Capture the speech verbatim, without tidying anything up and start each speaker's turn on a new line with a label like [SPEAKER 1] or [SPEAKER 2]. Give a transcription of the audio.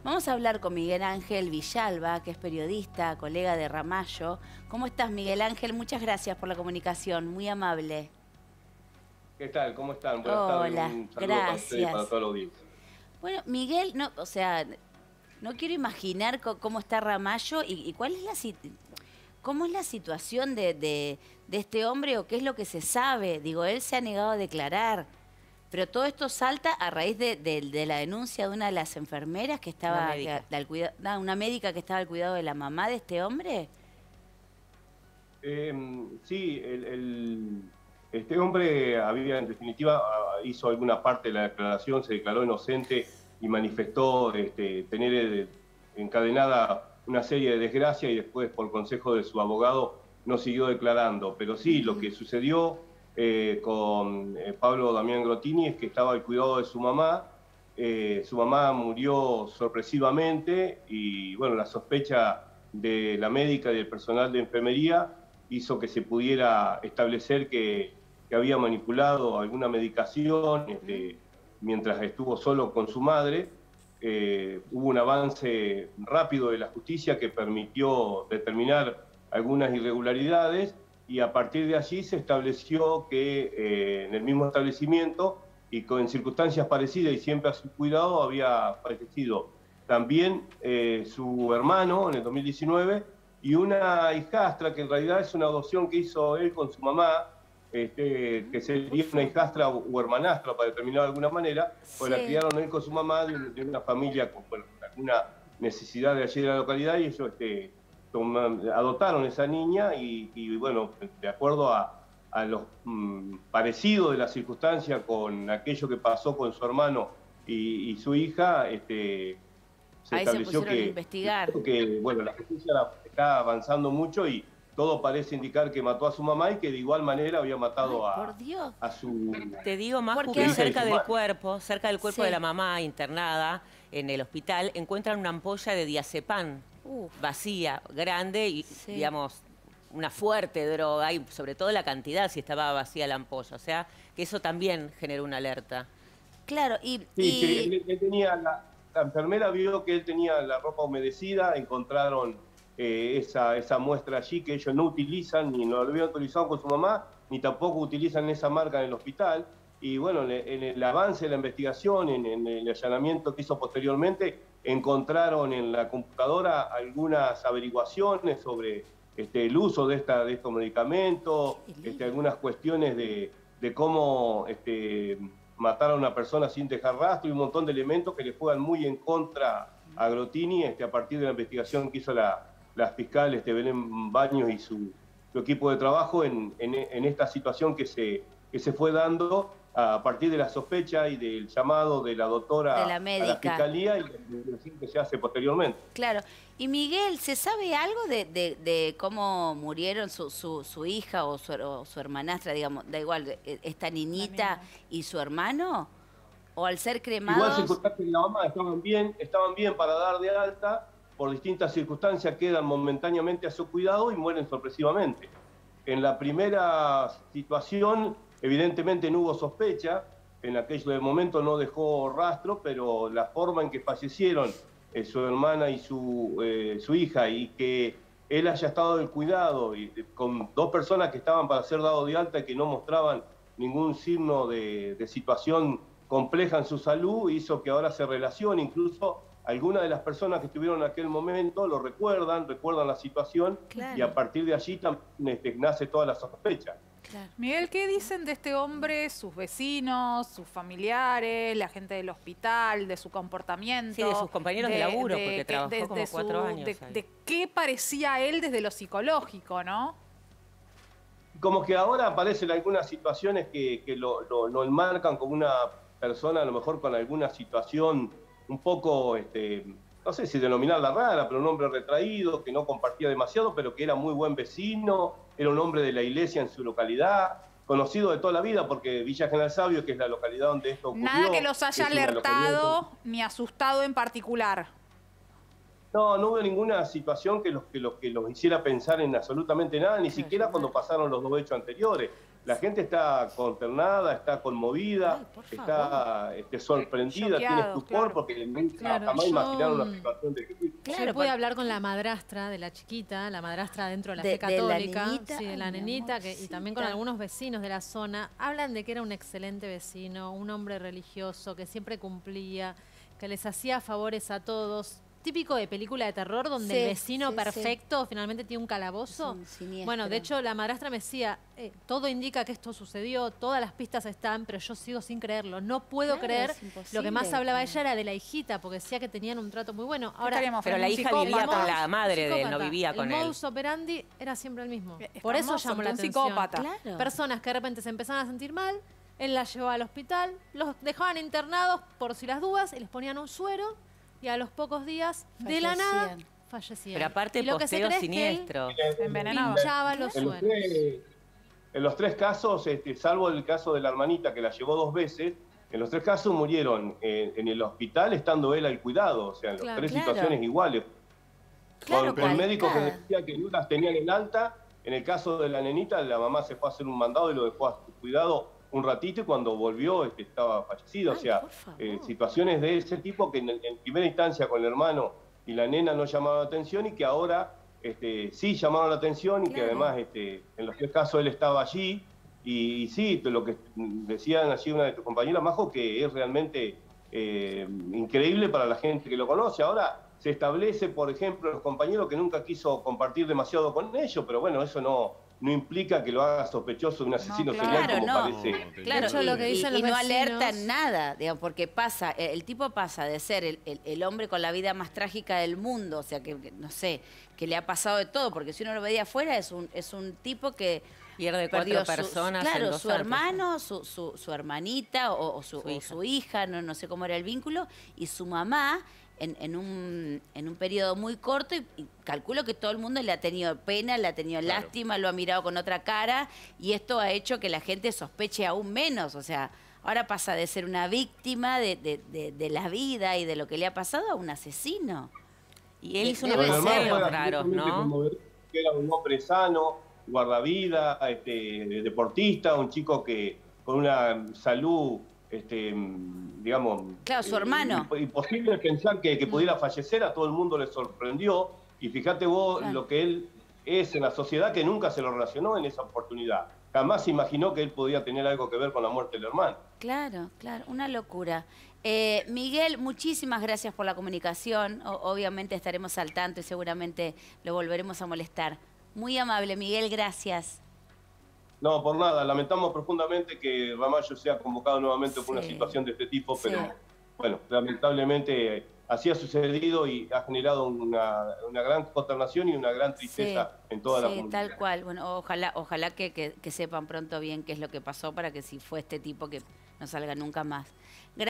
[SPEAKER 1] Vamos a hablar con Miguel Ángel Villalba, que es periodista, colega de Ramallo. ¿Cómo estás, Miguel Ángel? Muchas gracias por la comunicación, muy amable.
[SPEAKER 2] ¿Qué tal? ¿Cómo están? Buenas tardes.
[SPEAKER 1] Hola,
[SPEAKER 2] Un saludo para ustedes y para
[SPEAKER 1] gracias.
[SPEAKER 2] toda la audiencia.
[SPEAKER 1] Bueno, Miguel, no, o sea, no quiero imaginar co- cómo está Ramallo y, y cuál es la sit- cómo es la situación de, de- de este hombre o qué es lo que se sabe. Digo, él se ha negado a declarar, pero todo esto salta a raíz de, de- de la denuncia de una de las enfermeras que
[SPEAKER 3] Una
[SPEAKER 1] estaba, que-
[SPEAKER 3] médica.
[SPEAKER 1] al cuida- no, una médica que estaba al cuidado de la mamá de este hombre.
[SPEAKER 2] Eh, sí, el, el- este hombre había, en definitiva, ah, hizo alguna parte de la declaración, se declaró inocente y manifestó este, tener eh, encadenada una serie de desgracias y después, por consejo de su abogado, no siguió declarando. Pero sí, lo que sucedió eh, con eh, Pablo Damián Grotini es que estaba al cuidado de su mamá. Eh, su mamá murió sorpresivamente y, bueno, la sospecha de la médica y del personal de enfermería hizo que se pudiera establecer que, que había manipulado alguna medicación este, mientras estuvo solo con su madre. Eh, hubo un avance rápido de la justicia que permitió determinar algunas irregularidades y a partir de allí se estableció que eh, en el mismo establecimiento y con circunstancias parecidas y siempre a su cuidado había fallecido también eh, su hermano en el dos mil diecinueve y una hijastra que en realidad es una adopción que hizo él con su mamá, este, que sería una hijastra o hermanastra para determinar de alguna manera, pues la
[SPEAKER 1] Sí.
[SPEAKER 2] criaron él con su mamá de, de una familia con, bueno, con alguna necesidad de allí de la localidad y ellos este, toma, adoptaron esa niña y, y bueno, de acuerdo a, a los mmm, parecidos de la circunstancia con aquello que pasó con su hermano y, y su hija, este, se
[SPEAKER 1] Ahí se
[SPEAKER 2] estableció
[SPEAKER 1] pusieron a
[SPEAKER 2] que,
[SPEAKER 1] investigar.
[SPEAKER 2] que bueno, la justicia está avanzando mucho y todo parece indicar que mató a su mamá y que de igual manera había
[SPEAKER 1] Ay,
[SPEAKER 2] matado
[SPEAKER 1] por
[SPEAKER 2] a,
[SPEAKER 1] Dios.
[SPEAKER 2] a su...
[SPEAKER 3] Te digo, Maju,
[SPEAKER 1] Porque
[SPEAKER 3] que
[SPEAKER 1] ahora-
[SPEAKER 3] cerca del
[SPEAKER 2] Humana.
[SPEAKER 3] cuerpo, cerca del cuerpo
[SPEAKER 1] Sí.
[SPEAKER 3] de la mamá internada en el hospital, encuentran una ampolla de diazepam
[SPEAKER 1] Uf.
[SPEAKER 3] vacía, grande y,
[SPEAKER 1] Sí.
[SPEAKER 3] digamos, una fuerte droga y sobre todo la cantidad si estaba vacía la ampolla. O sea, que eso también generó una alerta.
[SPEAKER 1] Claro, y,
[SPEAKER 2] Sí, sí,
[SPEAKER 1] y-
[SPEAKER 2] él, él tenía la, la enfermera vio que él tenía la ropa humedecida, encontraron eh, esa, esa muestra allí que ellos no utilizan, ni lo habían utilizado con su mamá, ni tampoco utilizan esa marca en el hospital. Y bueno, en el, en el avance de la investigación, en, en el allanamiento que hizo posteriormente, encontraron en la computadora algunas averiguaciones sobre este, el uso de, esta, de estos medicamentos, este, algunas cuestiones de, de cómo... Este, matar a una persona sin dejar rastro y un montón de elementos que le juegan muy en contra a Grotini este, a partir de la investigación que hizo la, la fiscal este, Belén Baños y su, su equipo de trabajo en, en, en esta situación que se, que se fue dando a partir de la sospecha y del llamado de la doctora
[SPEAKER 1] de la
[SPEAKER 2] a la
[SPEAKER 1] médica.
[SPEAKER 2] fiscalía y la investigación que se hace posteriormente.
[SPEAKER 1] Claro. Y Miguel, ¿se sabe algo de, de- de cómo murieron su, su, su hija o su, o su hermanastra, digamos, da igual, eh, esta niñita y su hermano? ¿O al ser
[SPEAKER 2] Igual
[SPEAKER 1] cremados?
[SPEAKER 2] circunstancias de la mamá estaban bien, estaban bien para dar de alta, por distintas circunstancias quedan momentáneamente a su cuidado y mueren sorpresivamente. En la primera situación, evidentemente no hubo sospecha, en aquel momento no dejó rastro, pero la forma en que fallecieron eh, su hermana y su, eh, su hija, y que él haya estado del cuidado y, eh, con dos personas que estaban para ser dado de alta y que no mostraban ningún signo de, de situación compleja en su salud, hizo que ahora se relacione. Incluso algunas de las personas que estuvieron en aquel momento lo recuerdan, recuerdan la situación,
[SPEAKER 1] Claro.
[SPEAKER 2] y a partir de allí también este, nace toda la sospecha.
[SPEAKER 1] Claro.
[SPEAKER 4] Miguel, ¿qué dicen de este hombre, sus vecinos, sus familiares, la gente del hospital, de su comportamiento?
[SPEAKER 3] Sí, de sus compañeros de laburo, porque
[SPEAKER 4] que-
[SPEAKER 3] trabajó como cuatro años
[SPEAKER 4] de,
[SPEAKER 3] ahí.
[SPEAKER 4] de qué parecía él desde lo psicológico, ¿no?
[SPEAKER 2] Como que ahora aparecen algunas situaciones que, que lo, lo, lo enmarcan como una persona a lo mejor con alguna situación un poco, este, no sé si denominarla rara, pero un hombre retraído, que no compartía demasiado, pero que era muy buen vecino, era un hombre de la iglesia en su localidad, conocido de toda la vida, porque Villa General Sabio, que es la localidad donde esto ocurrió...
[SPEAKER 4] Nada que los haya
[SPEAKER 2] es una
[SPEAKER 4] alertado
[SPEAKER 2] localidad...
[SPEAKER 4] ni asustado en particular.
[SPEAKER 2] No, no hubo ninguna situación que los, que los que los hiciera pensar en absolutamente nada, ni siquiera cuando pasaron los dos hechos anteriores. la gente está consternada, está conmovida,
[SPEAKER 1] Ay, por favor.
[SPEAKER 2] está este, sorprendida, tiene
[SPEAKER 4] Choqueados,
[SPEAKER 2] estupor
[SPEAKER 4] claro.
[SPEAKER 2] porque nunca
[SPEAKER 5] Claro,
[SPEAKER 2] jamás
[SPEAKER 5] yo,
[SPEAKER 2] imaginaron una
[SPEAKER 5] mm,
[SPEAKER 2] situación de este tipo.
[SPEAKER 1] Claro,
[SPEAKER 5] Yo pude
[SPEAKER 1] por-
[SPEAKER 5] hablar con la madrastra de la chiquita, la madrastra dentro de la
[SPEAKER 1] De-
[SPEAKER 5] fe
[SPEAKER 1] de la
[SPEAKER 5] católica,
[SPEAKER 1] nenita.
[SPEAKER 5] sí, de
[SPEAKER 1] Ay,
[SPEAKER 5] la
[SPEAKER 1] mi
[SPEAKER 5] nenita, que, y también con
[SPEAKER 1] amorcita.
[SPEAKER 5] algunos vecinos de la zona. Hablan de que era un excelente vecino, un hombre religioso, que siempre cumplía, que les hacía favores a todos. Típico de película de terror donde
[SPEAKER 1] Sí,
[SPEAKER 5] el vecino
[SPEAKER 1] sí, sí.
[SPEAKER 5] perfecto finalmente tiene un calabozo.
[SPEAKER 1] Es un siniestro.
[SPEAKER 5] Bueno, de hecho, la madrastra me decía, eh, todo indica que esto sucedió, todas las pistas están, pero yo sigo sin creerlo. No puedo
[SPEAKER 1] Claro,
[SPEAKER 5] creer.
[SPEAKER 1] es
[SPEAKER 5] Lo que más
[SPEAKER 1] imposible,
[SPEAKER 5] hablaba
[SPEAKER 1] claro.
[SPEAKER 5] ella era de la hijita, porque decía que tenían un trato muy bueno. Ahora,
[SPEAKER 4] estaríamos
[SPEAKER 3] Pero la
[SPEAKER 4] frente a un
[SPEAKER 3] hija vivía
[SPEAKER 4] psicópata.
[SPEAKER 3] con la madre de él, no
[SPEAKER 5] psicópata.
[SPEAKER 3] vivía con
[SPEAKER 5] el
[SPEAKER 3] él.
[SPEAKER 5] modus operandi era siempre el mismo.
[SPEAKER 4] Estamos
[SPEAKER 5] Por eso llamó
[SPEAKER 4] ante
[SPEAKER 5] la
[SPEAKER 4] un
[SPEAKER 5] atención.
[SPEAKER 4] psicópata.
[SPEAKER 1] Claro.
[SPEAKER 5] Personas que de repente se empezaban a sentir mal, él las llevaba al hospital, los dejaban internados por si las dudas y les ponían un suero y a los pocos días, de la nada,
[SPEAKER 1] Fallecían.
[SPEAKER 5] fallecían.
[SPEAKER 3] Pero aparte
[SPEAKER 5] Y lo que se
[SPEAKER 3] posteo
[SPEAKER 5] cree es que él
[SPEAKER 3] siniestro.
[SPEAKER 4] Envenenado.
[SPEAKER 5] pinchaba los
[SPEAKER 2] En los,
[SPEAKER 5] sueros.
[SPEAKER 2] tres, en los tres casos, este, salvo el caso de la hermanita que la llevó dos veces, en los tres casos murieron en, en el hospital estando él al cuidado, o sea, en las
[SPEAKER 5] Claro.
[SPEAKER 2] tres
[SPEAKER 1] Claro.
[SPEAKER 2] situaciones iguales.
[SPEAKER 1] Claro,
[SPEAKER 2] con, con médicos que
[SPEAKER 1] calcada.
[SPEAKER 2] decían que no las tenían en alta. En el caso de la nenita, la mamá se fue a hacer un mandado y lo dejó a su cuidado un ratito y cuando volvió este, estaba fallecido.
[SPEAKER 1] Ay,
[SPEAKER 2] o sea,
[SPEAKER 1] por favor.
[SPEAKER 2] eh, situaciones de ese tipo que en, en primera instancia con el hermano y la nena no llamaron la atención y que ahora este, sí llamaron la atención y que
[SPEAKER 1] Claro.
[SPEAKER 2] además este, en los tres casos él estaba allí. Y, y sí, lo que decían allí una de tus compañeras, Majo, que es realmente eh, increíble para la gente que lo conoce. Ahora se establece, por ejemplo, los compañeros que nunca quiso compartir demasiado con ellos, pero bueno, eso no, no implica que lo haga sospechoso de un asesino
[SPEAKER 4] No,
[SPEAKER 2] serial
[SPEAKER 1] claro,
[SPEAKER 2] como
[SPEAKER 1] no.
[SPEAKER 2] parece.
[SPEAKER 1] Claro,
[SPEAKER 5] De hecho,
[SPEAKER 1] y,
[SPEAKER 5] lo que
[SPEAKER 1] y-
[SPEAKER 5] dicen
[SPEAKER 1] y
[SPEAKER 5] los
[SPEAKER 1] no
[SPEAKER 5] vecinos-
[SPEAKER 1] alertan nada, digamos, porque pasa, el, el tipo pasa de ser el, el- el hombre con la vida más trágica del mundo, o sea, que, que, no sé, que le ha pasado de todo, porque si uno lo veía afuera es un, es un tipo que
[SPEAKER 3] Pierde cuatro
[SPEAKER 1] perdió su-
[SPEAKER 3] personas en
[SPEAKER 1] claro,
[SPEAKER 3] dos
[SPEAKER 1] su
[SPEAKER 3] años.
[SPEAKER 1] hermano, su, su, su hermanita o, o su,
[SPEAKER 3] Su
[SPEAKER 1] o
[SPEAKER 3] hija.
[SPEAKER 1] su hija, no, no sé cómo era el vínculo, y su mamá en, en, un, en un periodo muy corto, y, y calculo que todo el mundo le ha tenido pena, le ha tenido
[SPEAKER 2] Claro.
[SPEAKER 1] lástima, lo ha mirado con otra cara, y esto ha hecho que la gente sospeche aún menos, o sea, ahora pasa de ser una víctima de, de, de, de la vida y de lo que le ha pasado a un asesino.
[SPEAKER 3] Y él hizo unos
[SPEAKER 1] Debe
[SPEAKER 2] Bueno,
[SPEAKER 1] ser.
[SPEAKER 2] el hermano
[SPEAKER 3] paseos
[SPEAKER 2] fue
[SPEAKER 3] raros,
[SPEAKER 2] absolutamente
[SPEAKER 3] ¿no?
[SPEAKER 2] conmovedor, que era un hombre sano, guardavida, este, deportista, un chico que con una salud, este, digamos...
[SPEAKER 1] Claro, su hermano.
[SPEAKER 2] eh, imposible pensar que, que pudiera fallecer, a todo el mundo le sorprendió. Y fíjate vos
[SPEAKER 1] Claro.
[SPEAKER 2] lo que él es en la sociedad, que nunca se lo relacionó en esa oportunidad. Jamás se imaginó que él podía tener algo que ver con la muerte del hermano.
[SPEAKER 1] Claro, claro, una locura. Eh, Miguel, muchísimas gracias por la comunicación. O- obviamente estaremos al tanto y seguramente lo volveremos a molestar. Muy amable, Miguel, gracias.
[SPEAKER 2] No, por nada. Lamentamos profundamente que Ramallo sea convocado nuevamente por una
[SPEAKER 1] Sí.
[SPEAKER 2] situación de este tipo,
[SPEAKER 1] Sí.
[SPEAKER 2] pero bueno, lamentablemente eh, así ha sucedido y ha generado una, una gran consternación y una gran tristeza
[SPEAKER 1] Sí,
[SPEAKER 2] en toda la
[SPEAKER 1] sí,
[SPEAKER 2] comunidad.
[SPEAKER 1] tal cual. Bueno, ojalá, ojalá que, que- que sepan pronto bien qué es lo que pasó para que si fue este tipo que no salga nunca más.